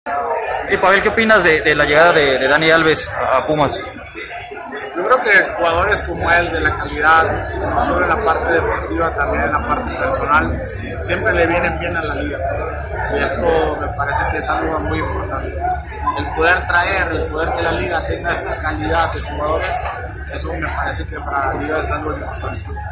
Y Pavel, ¿qué opinas de la llegada de Dani Alves a Pumas? Yo creo que jugadores como él, de la calidad, no solo en la parte deportiva, también en la parte personal, siempre le vienen bien a la liga. Y esto me parece que es algo muy importante. El poder traer, el poder que la liga tenga esta calidad de jugadores, eso me parece que para la liga es algo importante.